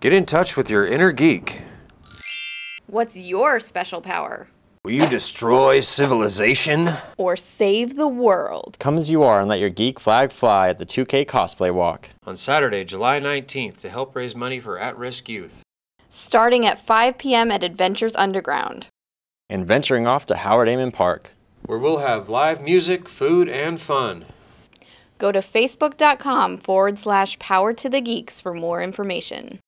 Get in touch with your inner geek. What's your special power? Will you destroy civilization? Or save the world? Come as you are and let your geek flag fly at the 2K Cosplay Walk. On Saturday, July 19th, to help raise money for at-risk youth. Starting at 5 p.m. at Adventures Underground. And venturing off to Howard Amon Park, where we'll have live music, food, and fun. Go to facebook.com/Power to the Geeks for more information.